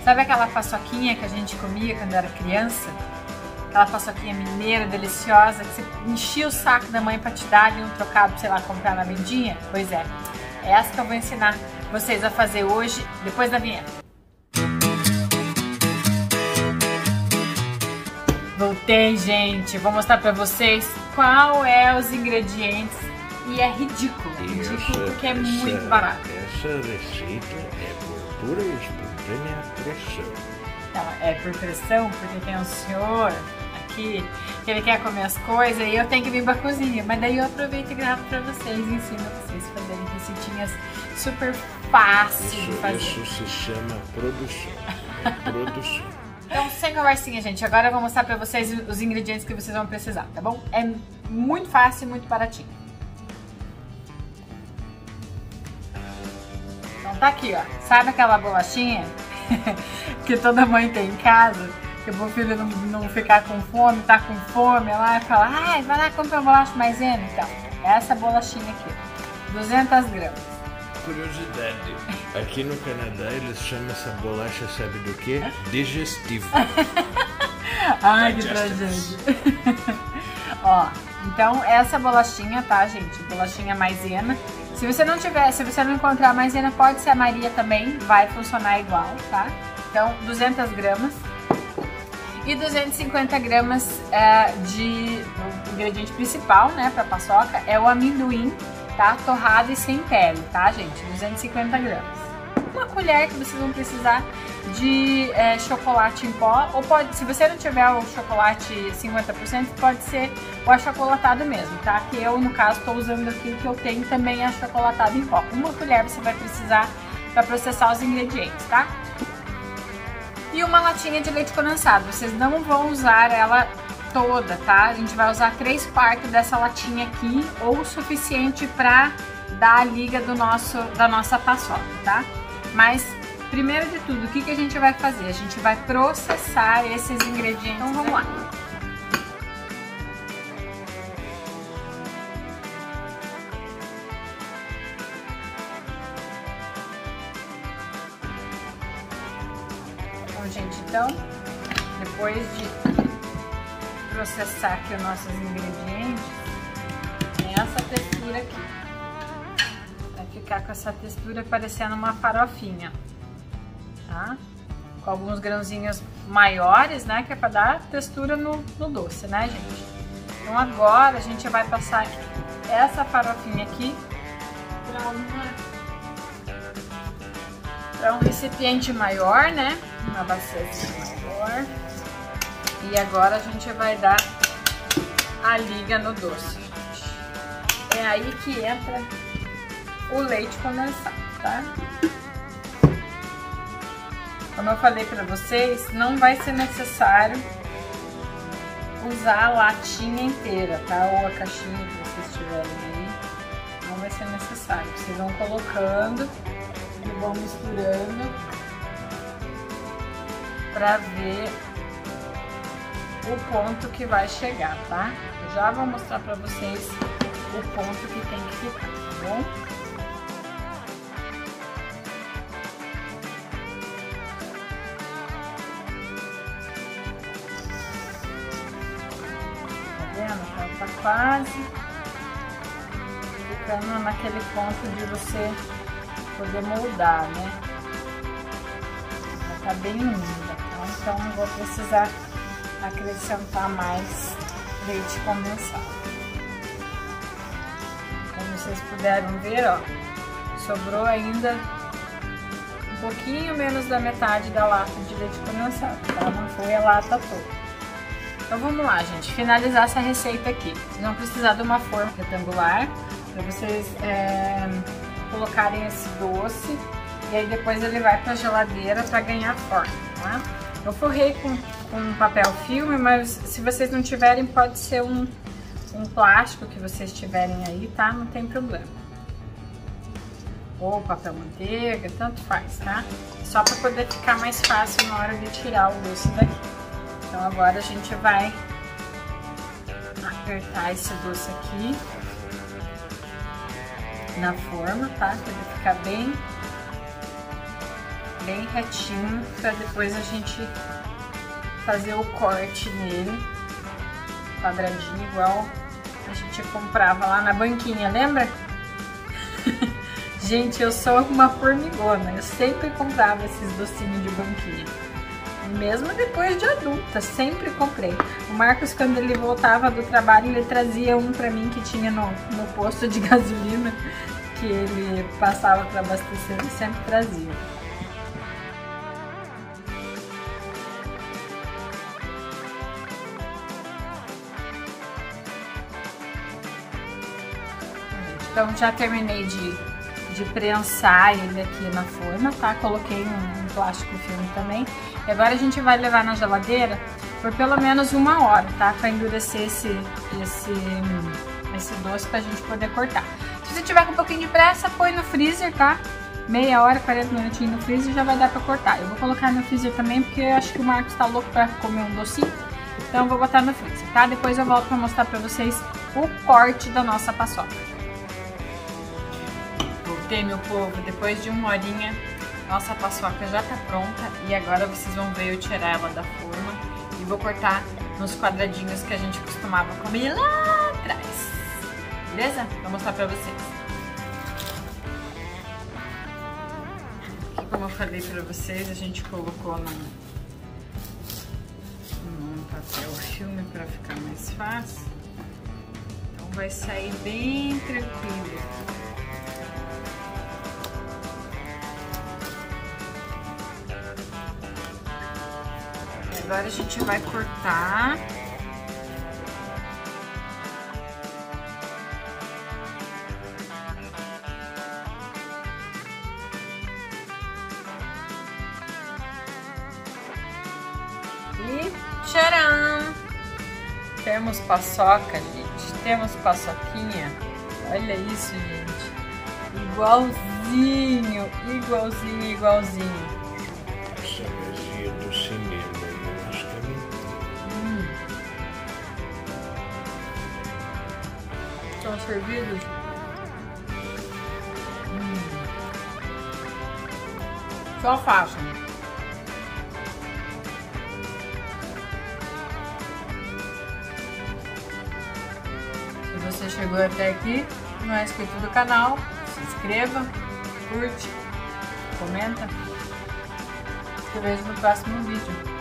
Sabe aquela paçoquinha que a gente comia quando era criança? Aquela paçoquinha mineira, deliciosa, que você enchia o saco da mãe pra te dar ali um trocado, sei lá, comprar na vendinha? Pois é, é essa que eu vou ensinar vocês a fazer hoje, depois da vinheta. Voltei, gente, vou mostrar pra vocês qual é os ingredientes e é ridículo, porque é muito barato. Essa receita é por pura e espontânea pressão. Então, é por pressão, porque tem um senhor aqui que ele quer comer as coisas e eu tenho que vir pra cozinha. Mas daí eu aproveito e gravo pra vocês, ensino vocês a fazerem receitinhas super fáceis de fazer. Isso se chama produção. Produção. Então, sem conversinha, gente, agora eu vou mostrar pra vocês os ingredientes que vocês vão precisar, tá bom? É muito fácil e muito baratinho. Então tá aqui, ó. Sabe aquela bolachinha que toda mãe tem em casa? Que o filho não ficar com fome, tá com fome, lá e fala, ai, vai lá comprar uma bolacha maisena. Então, essa bolachinha aqui, 200 gramas. Curiosidade, aqui no Canadá eles chamam essa bolacha, sabe do que? Digestivo. Ai, que tragédia. Ó, então essa bolachinha, tá, gente? Bolachinha maisena. Se você não tiver, se você não encontrar maisena, pode ser a Maria também, vai funcionar igual, tá? Então, 200 gramas. E 250 gramas de o ingrediente principal, né, pra paçoca, é o amendoim, tá? Torrado e sem pele, tá, gente? 250 gramas. Uma colher que vocês vão precisar de chocolate em pó, ou pode, se você não tiver o chocolate 50%, pode ser o achocolatado mesmo, tá? Que eu, no caso, estou usando aqui o que eu tenho também achocolatado em pó. Uma colher você vai precisar para processar os ingredientes, tá? E uma latinha de leite condensado. Vocês não vão usar ela toda, tá? A gente vai usar 3/4 dessa latinha aqui, ou o suficiente para dar a liga da nossa paçoca, tá? Mas, primeiro de tudo, o que a gente vai fazer? A gente vai processar esses ingredientes. Então, vamos lá. Bom, gente, então, depois de processar aqui os nossos ingredientes, tem essa textura aqui. Vai ficar com essa textura parecendo uma farofinha, tá? Com alguns grãozinhos maiores, né? Que é pra dar textura no doce, né, gente? Então agora a gente vai passar essa farofinha aqui para um recipiente maior, né? Uma bacia maior. E agora a gente vai dar a liga no doce, gente. É aí que entra o leite condensado, tá? Como eu falei pra vocês, não vai ser necessário usar a latinha inteira, tá? Ou a caixinha que vocês tiverem aí, não vai ser necessário. Vocês vão colocando e vão misturando pra ver o ponto que vai chegar, tá? Eu já vou mostrar pra vocês o ponto que tem que ficar, tá bom? Ela tá quase ficando naquele ponto de você poder moldar, né? Ela tá bem úmida, tá? Então eu vou precisar acrescentar mais leite condensado. Como vocês puderam ver, ó, sobrou ainda um pouquinho menos da metade da lata de leite condensado, tá? Não foi a lata toda. Então vamos lá, gente, finalizar essa receita aqui. Vocês vão precisar de uma forma retangular para vocês colocarem esse doce e aí depois ele vai para a geladeira para ganhar forma, tá? Eu forrei com papel filme, mas se vocês não tiverem, pode ser um plástico que vocês tiverem aí, tá? Não tem problema. Ou papel manteiga, tanto faz, tá? Só para poder ficar mais fácil na hora de tirar o doce daqui. Então agora a gente vai apertar esse doce aqui na forma, tá? Pra ele ficar bem bem retinho pra depois a gente fazer o corte nele, quadradinho igual a gente comprava lá na banquinha, lembra? Gente, eu sou uma formigona, eu sempre comprava esses docinhos de banquinha. Mesmo depois de adulta, sempre comprei. O Marcos, quando ele voltava do trabalho, ele trazia um pra mim que tinha no posto de gasolina, que ele passava para abastecer, ele sempre trazia. Então já terminei de prensar ele aqui na forma, tá? Coloquei um plástico filme também. E agora a gente vai levar na geladeira por pelo menos 1 hora, tá? Pra endurecer esse doce pra gente poder cortar. Se você tiver com um pouquinho de pressa, põe no freezer, tá? Meia hora, 40 minutinhos no freezer já vai dar pra cortar. Eu vou colocar no freezer também porque eu acho que o Marcos tá louco pra comer um docinho. Então eu vou botar no freezer, tá? Depois eu volto pra mostrar pra vocês o corte da nossa paçoca. Voltei, meu povo, depois de 1 horinha, nossa paçoca já tá pronta. E agora vocês vão ver eu tirar ela da forma e vou cortar nos quadradinhos que a gente costumava comer lá atrás. Beleza? Vou mostrar pra vocês. Aqui, como eu falei pra vocês, a gente colocou num papel filme pra ficar mais fácil. Então vai sair bem tranquilo. Agora a gente vai cortar. E tcharam! Temos paçoca, gente. Temos paçoquinha. Olha isso, gente. Igualzinho, igualzinho, igualzinho. Cerveja do cinema, eu acho que é muito. Estão servidos? Só façam. Se você chegou até aqui, não é inscrito do canal, se inscreva, curte, comenta. Eu vejo no próximo vídeo.